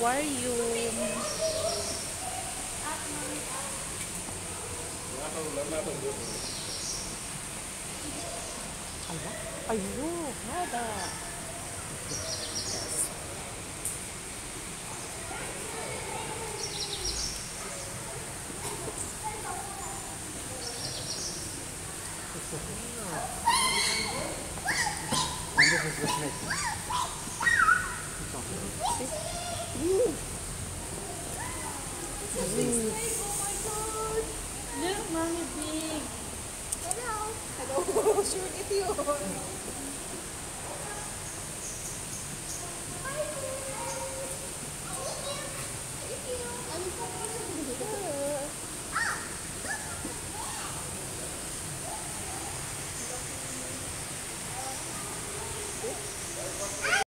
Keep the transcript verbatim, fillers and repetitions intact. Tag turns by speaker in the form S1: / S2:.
S1: aquarium. Ala, ayun, nada.
S2: Look, mommy big. Hello. Hello. Sure it yun.